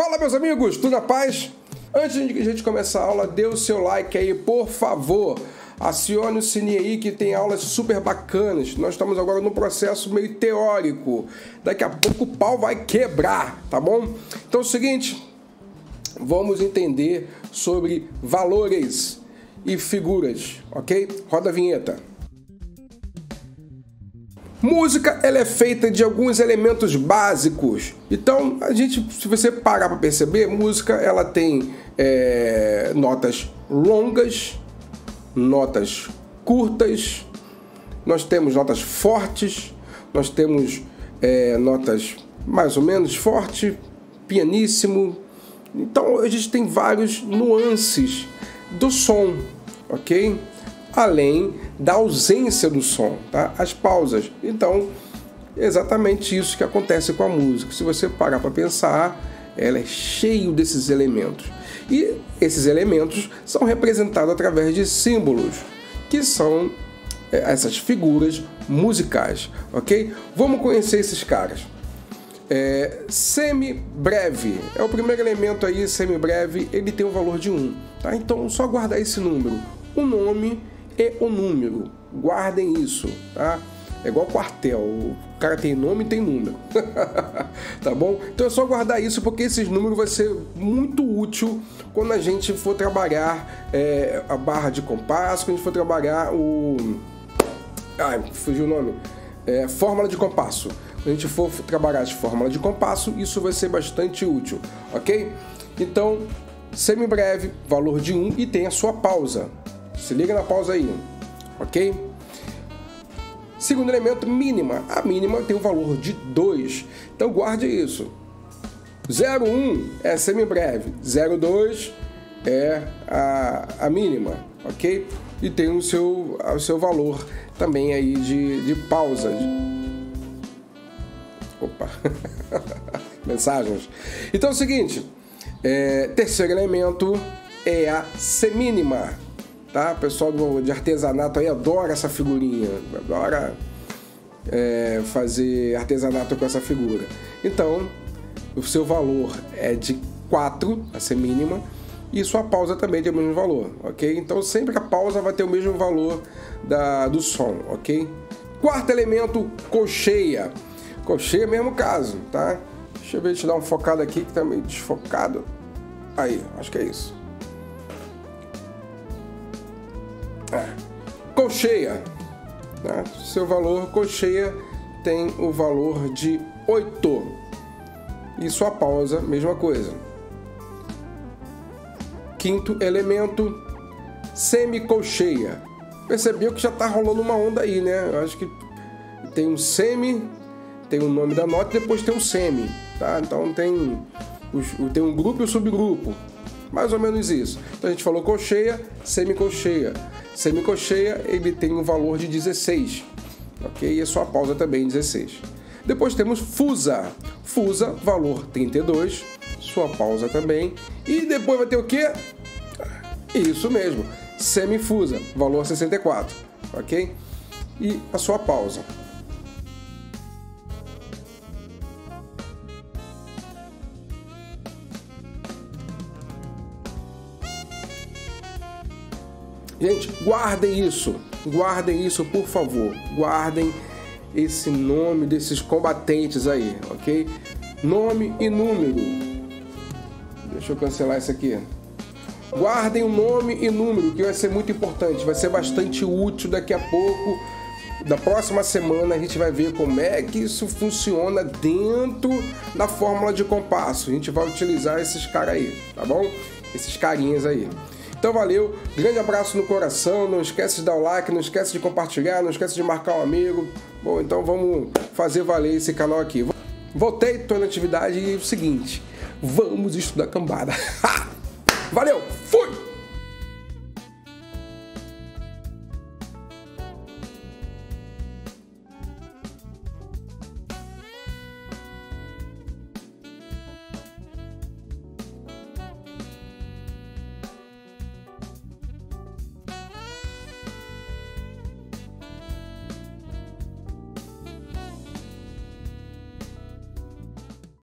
Fala, meus amigos, tudo na paz? Antes de a gente começar a aula, dê o seu like aí, por favor. Acione o sininho aí que tem aulas super bacanas. Nós estamos agora num processo meio teórico. Daqui a pouco o pau vai quebrar, tá bom? Então é o seguinte, vamos entender sobre valores e figuras, ok? Roda a vinheta. Música, ela é feita de alguns elementos básicos. Então, se você parar para perceber, música ela tem notas longas, notas curtas, nós temos notas fortes, nós temos notas mais ou menos forte, pianíssimo. Então, a gente tem vários nuances do som, ok? Além da ausência do som, tá? As pausas. Então, é exatamente isso que acontece com a música. Se você parar para pensar, ela é cheia desses elementos. E esses elementos são representados através de símbolos, que são essas figuras musicais, ok? Vamos conhecer esses caras. Semibreve é o primeiro elemento aí, semibreve, ele tem um valor de 1, tá? Então, só guardar esse número. O nome e o número, guardem isso, tá? É igual quartel, o cara tem nome e tem número, tá bom? Então é só guardar isso, porque esses números vai ser muito útil quando a gente for trabalhar a barra de compasso, quando a gente for trabalhar fugiu o nome, fórmula de compasso. Quando a gente for trabalhar as fórmulas de compasso, isso vai ser bastante útil, ok? Então, semibreve, valor de 1 e tem a sua pausa. Se liga na pausa aí, ok? Segundo elemento, mínima. A mínima tem o valor de 2. Então guarde isso. 0,1 é semibreve. 0,2 é a mínima, ok? E tem o seu valor também aí de pausa. Opa! Mensagens. Então é o seguinte. Terceiro elemento é a semínima. Tá? O pessoal de artesanato aí adora essa figurinha, adora fazer artesanato com essa figura. Então, o seu valor é de 4, a semínima, e sua pausa também tem o mesmo valor, ok? Então, sempre a pausa vai ter o mesmo valor do som, ok? Quarto elemento, colcheia. Colcheia é o mesmo caso, tá? Deixa eu ver, te dar uma focada aqui que tá meio desfocado. Aí, acho que é isso. Colcheia, né? Seu valor, colcheia tem o valor de 8 e sua pausa, mesma coisa. Quinto elemento, semicolcheia. Percebeu que já tá rolando uma onda aí, né? Eu acho que tem um semi, tem o nome da nota e depois tem um semi, tá? Então tem um grupo e um subgrupo. Mais ou menos isso. Então a gente falou colcheia, semicolcheia. Semicolcheia, ele tem um valor de 16, ok? E a sua pausa também 16. Depois temos fusa. Fusa, valor 32, sua pausa também. E depois vai ter o quê? Isso mesmo, semifusa, valor 64, ok? E a sua pausa. Gente, guardem isso, por favor. Guardem esse nome desses combatentes aí, ok? Nome e número. Deixa eu cancelar isso aqui. Guardem o nome e número, que vai ser muito importante, vai ser bastante útil daqui a pouco. Da próxima semana a gente vai ver como é que isso funciona dentro da fórmula de compasso. A gente vai utilizar esses caras aí, tá bom? Esses carinhas aí. Então valeu, grande abraço no coração, não esquece de dar o like, não esquece de compartilhar, não esquece de marcar um amigo. Bom, então vamos fazer valer esse canal aqui. Voltei, tô na atividade e é o seguinte, vamos estudar cambada. Valeu, fui!